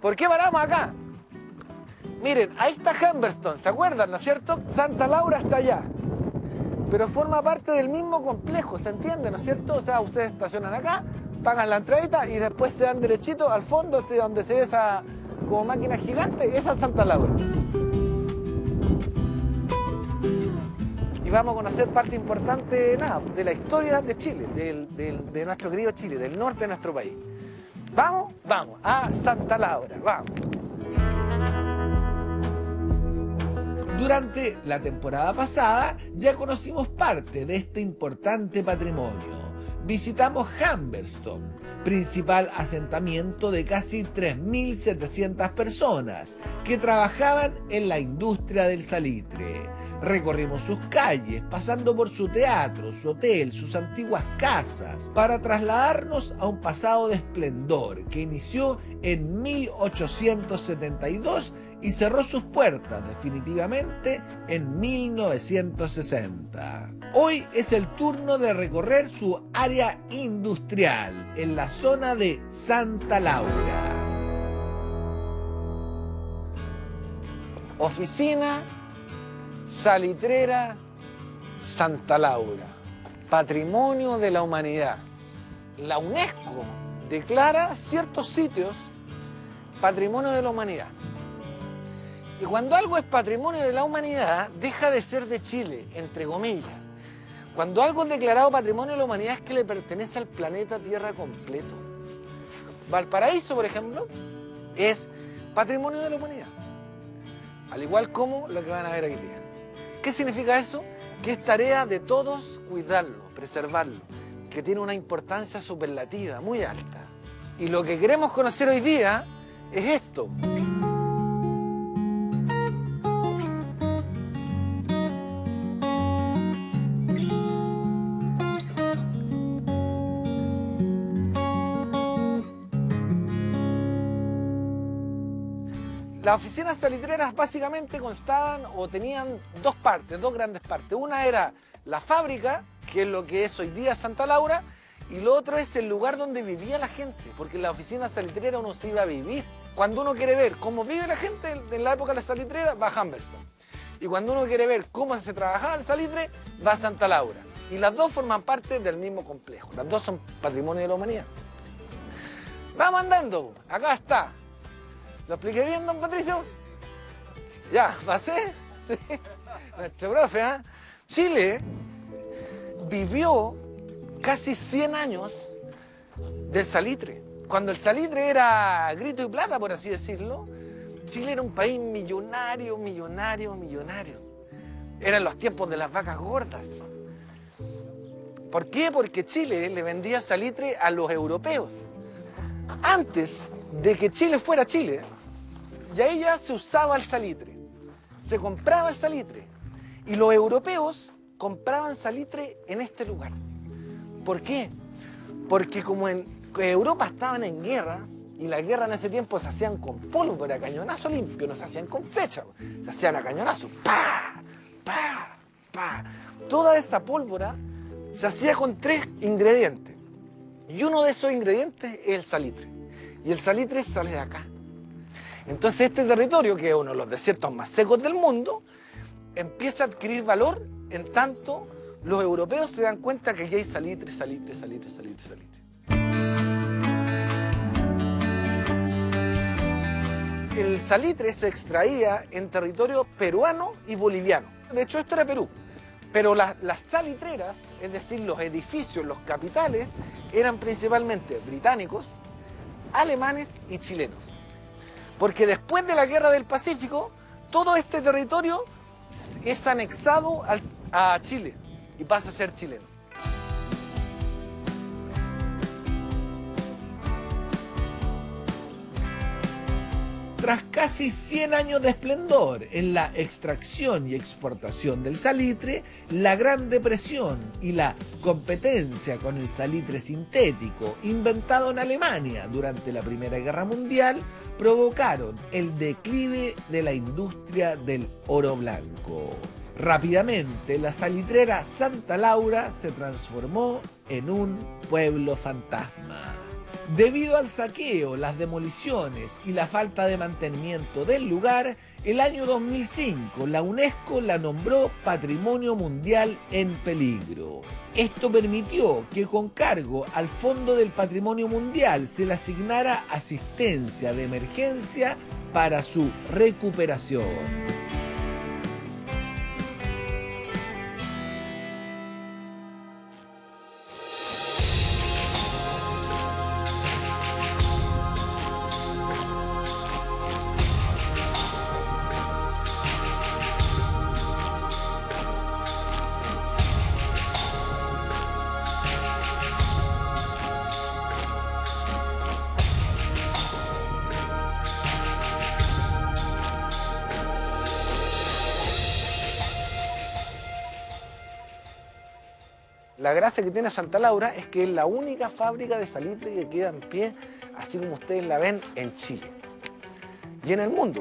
¿Por qué paramos acá? Miren, ahí está Humberstone, ¿se acuerdan, no es cierto? Santa Laura está allá. Pero forma parte del mismo complejo, ¿se entiende, no es cierto? O sea, ustedes estacionan acá, pagan la entradita y después se dan derechito al fondo, donde se ve esa como máquina gigante, esa es Santa Laura. Y vamos a conocer parte importante de la historia de Chile, de nuestro querido Chile, del norte de nuestro país. ¿Vamos? Vamos a Santa Laura, vamos. Durante la temporada pasada ya conocimos parte de este importante patrimonio. Visitamos Humberstone, principal asentamiento de casi 3.700 personas que trabajaban en la industria del salitre. Recorrimos sus calles, pasando por su teatro, su hotel, sus antiguas casas, para trasladarnos a un pasado de esplendor que inició en 1872 y cerró sus puertas definitivamente en 1960. Hoy es el turno de recorrer su área industrial en la zona de Santa Laura. Oficina Salitrera Santa Laura, Patrimonio de la Humanidad. La UNESCO declara ciertos sitios Patrimonio de la Humanidad. Y cuando algo es Patrimonio de la Humanidad, deja de ser de Chile, entre comillas. Cuando algo es declarado Patrimonio de la Humanidad es que le pertenece al planeta Tierra completo. Valparaíso, por ejemplo, es Patrimonio de la Humanidad. Al igual como lo que van a ver aquí día. ¿Qué significa eso? Que es tarea de todos cuidarlo, preservarlo, que tiene una importancia superlativa, muy alta. Y lo que queremos conocer hoy día es esto. Las oficinas salitreras básicamente constaban o tenían dos partes, dos grandes partes. Una era la fábrica, que es lo que es hoy día Santa Laura, y lo otro es el lugar donde vivía la gente, porque en la oficina salitrera uno se iba a vivir. Cuando uno quiere ver cómo vive la gente en la época de la salitrera, va a Humberstone. Y cuando uno quiere ver cómo se trabajaba el salitre, va a Santa Laura. Y las dos forman parte del mismo complejo. Las dos son patrimonio de la humanidad. Vamos andando, acá está. ¿Lo expliqué bien, don Patricio? Ya, ¿pasé? Sí. Nuestro profe, ¿eh? Chile vivió casi 100 años del salitre. Cuando el salitre era grito y plata, por así decirlo, Chile era un país millonario, millonario, millonario. Eran los tiempos de las vacas gordas. ¿Por qué? Porque Chile le vendía salitre a los europeos. Antes de que Chile fuera Chile, y ahí ya se usaba el salitre, se compraba el salitre, y los europeos compraban salitre en este lugar. ¿Por qué? Porque como en Europa estaban en guerras, y las guerras en ese tiempo se hacían con pólvora, cañonazo limpio, no se hacían con flecha, se hacían a cañonazo, ¡pa! ¡pa! ¡pa! Toda esa pólvora se hacía con 3 ingredientes, y uno de esos ingredientes es el salitre, y el salitre sale de acá. Entonces este territorio, que es uno de los desiertos más secos del mundo, empieza a adquirir valor en tanto los europeos se dan cuenta que aquí hay salitre, salitre, salitre, salitre, salitre. El salitre se extraía en territorio peruano y boliviano. De hecho, esto era Perú. Pero las salitreras, es decir, los edificios, los capitales, eran principalmente británicos, alemanes y chilenos. Porque después de la Guerra del Pacífico, todo este territorio es anexado a Chile y pasa a ser chileno. Tras casi 100 años de esplendor en la extracción y exportación del salitre, la Gran Depresión y la competencia con el salitre sintético inventado en Alemania durante la Primera Guerra Mundial provocaron el declive de la industria del oro blanco. Rápidamente, la salitrera Santa Laura se transformó en un pueblo fantasma. Debido al saqueo, las demoliciones y la falta de mantenimiento del lugar, el año 2005 la UNESCO la nombró Patrimonio Mundial en Peligro. Esto permitió que con cargo al Fondo del Patrimonio Mundial se le asignara asistencia de emergencia para su recuperación. La gracia que tiene Santa Laura es que es la única fábrica de salitre que queda en pie, así como ustedes la ven en Chile y en el mundo.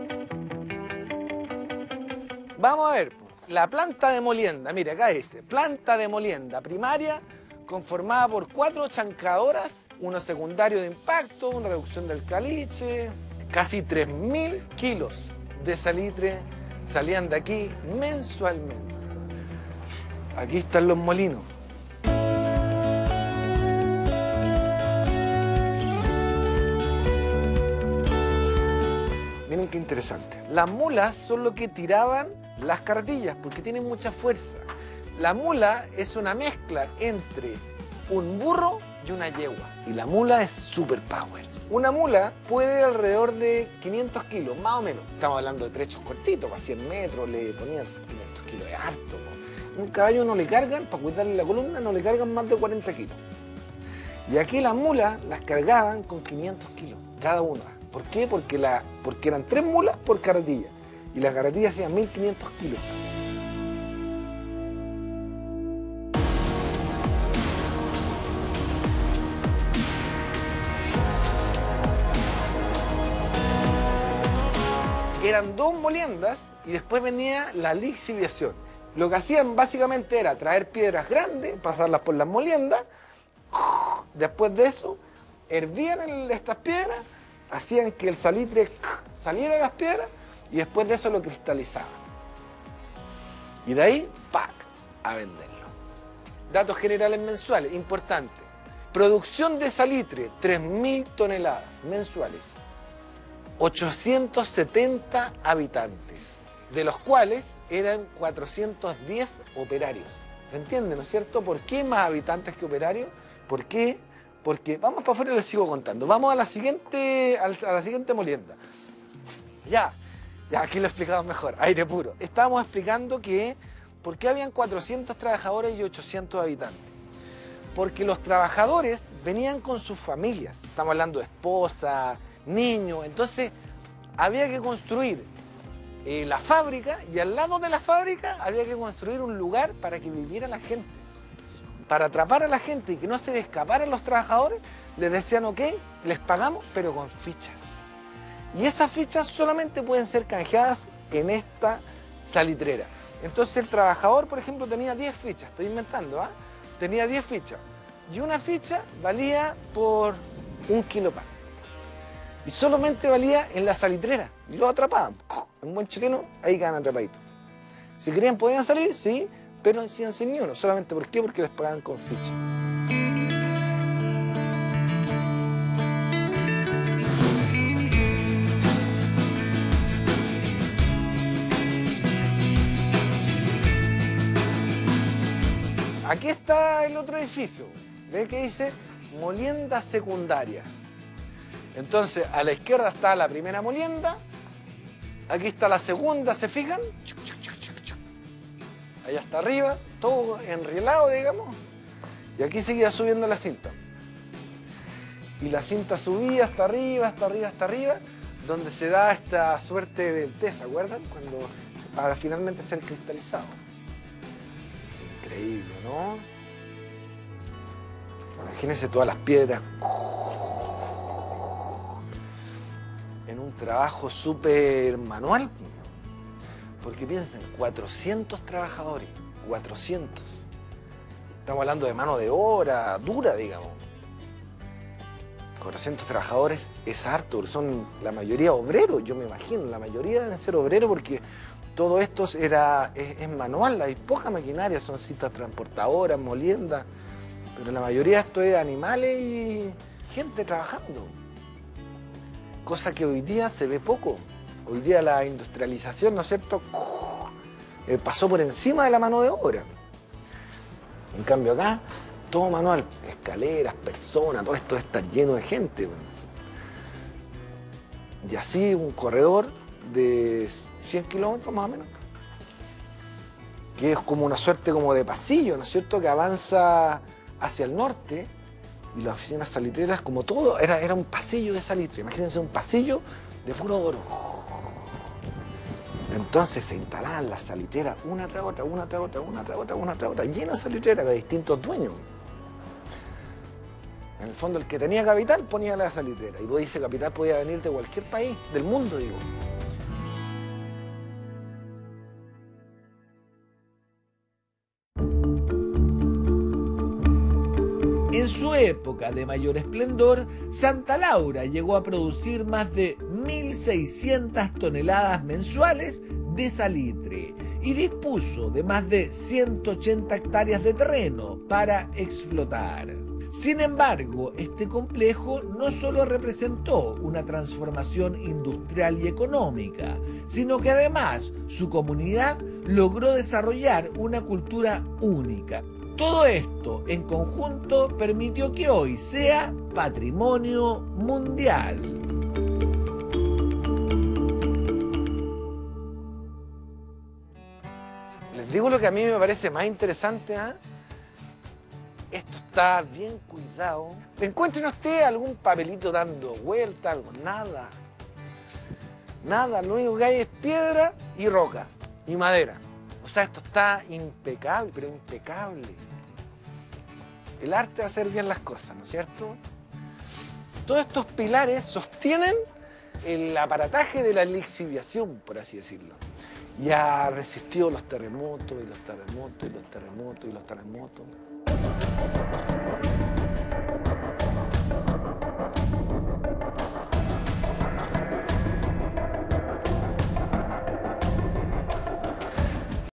Vamos a ver, la planta de molienda, mire acá dice, planta de molienda primaria conformada por 4 chancadoras, uno secundario de impacto, una reducción del caliche, casi 3.000 kilos de salitre salían de aquí mensualmente. Aquí están los molinos. Miren qué interesante. Las mulas son lo que tiraban las carretillas porque tienen mucha fuerza. La mula es una mezcla entre un burro y una yegua. Y la mula es super power. Una mula puede alrededor de 500 kilos, más o menos. Estamos hablando de trechos cortitos, para 100 metros le ponían 500 kilos, es harto. Un caballo no le cargan, para cuidarle la columna, no le cargan más de 40 kilos. Y aquí las mulas las cargaban con 500 kilos, cada una. ¿Por qué? Porque eran 3 mulas por carretilla. Y las carretillas hacían 1.500 kilos. Eran 2 moliendas y después venía la lixiviación. Lo que hacían básicamente era traer piedras grandes, pasarlas por las moliendas. Después de eso, hervían estas piedras, hacían que el salitre saliera de las piedras y después de eso lo cristalizaban. Y de ahí, ¡pac!, a venderlo. Datos generales mensuales, importante. Producción de salitre, 3.000 toneladas mensuales. 870 habitantes, de los cuales eran 410 operarios. ¿Se entiende, no es cierto? ¿Por qué más habitantes que operarios? ¿Por qué? Porque, vamos para afuera y les sigo contando. Vamos a la siguiente molienda. Ya, aquí lo explicamos mejor, aire puro. Estábamos explicando que, ¿por qué habían 400 trabajadores y 800 habitantes? Porque los trabajadores venían con sus familias. Estamos hablando de esposa, niños. Entonces, había que construir la fábrica y al lado de la fábrica había que construir un lugar para que viviera la gente. Para atrapar a la gente y que no se le escaparan los trabajadores, les decían, ok, les pagamos, pero con fichas. Y esas fichas solamente pueden ser canjeadas en esta salitrera. Entonces el trabajador, por ejemplo, tenía 10 fichas, estoy inventando, ¿ah? Tenía 10 fichas. Y una ficha valía por 1 kilo pan. Y solamente valía en la salitrera. Y lo atrapaban. Un buen chileno, ahí quedan atrapaditos. Si querían podían salir, sí, pero sin ni uno. Solamente ¿por qué? Porque les pagaban con ficha. Aquí está el otro edificio. ¿Ve que dice? Molienda secundaria. Entonces, a la izquierda está la primera molienda. Aquí está la segunda, ¿se fijan? Allá está arriba, todo enrielado, digamos. Y aquí seguía subiendo la cinta. Y la cinta subía hasta arriba, hasta arriba, hasta arriba, donde se da esta suerte del té, ¿se acuerdan? Para finalmente ser cristalizado. Increíble, ¿no? Imagínense todas las piedras. En un trabajo súper manual. Porque piensen, 400 trabajadores, 400. Estamos hablando de mano de obra dura, digamos. 400 trabajadores es harto, son la mayoría obreros, yo me imagino, la mayoría deben ser obreros porque todo esto es manual, hay poca maquinaria, son citas transportadoras, moliendas, pero la mayoría de esto es animales y gente trabajando. Cosa que hoy día se ve poco. Hoy día la industrialización, ¿no es cierto?, pasó por encima de la mano de obra. En cambio acá, todo manual, escaleras, personas, todo esto está lleno de gente. Y así un corredor de 100 kilómetros más o menos, que es como una suerte como de pasillo, ¿no es cierto?, que avanza hacia el norte, y las oficinas salitreras, como todo, era un pasillo de salitre. Imagínense un pasillo de puro oro. Entonces se instalaban las salitreras una tras otra, una tras otra, una tras otra, una tras otra, llenas de salitreras de distintos dueños. En el fondo el que tenía capital ponía la salitrera, y ese capital podía venir de cualquier país, del mundo, digo. En su época de mayor esplendor, Santa Laura llegó a producir más de 1.600 toneladas mensuales de salitre y dispuso de más de 180 hectáreas de terreno para explotar. Sin embargo, este complejo no solo representó una transformación industrial y económica, sino que además su comunidad logró desarrollar una cultura única. Todo esto en conjunto permitió que hoy sea patrimonio mundial. Les digo lo que a mí me parece más interesante, ¿eh? Esto está bien cuidado. Encuentren ustedes algún papelito dando vuelta, algo, nada. Nada, lo único que hay es piedra y roca y madera. O sea, esto está impecable, pero impecable. El arte de hacer bien las cosas, ¿no es cierto? Todos estos pilares sostienen el aparataje de la lixiviación, por así decirlo. Y ha resistido los terremotos, y los terremotos, y los terremotos, y los terremotos.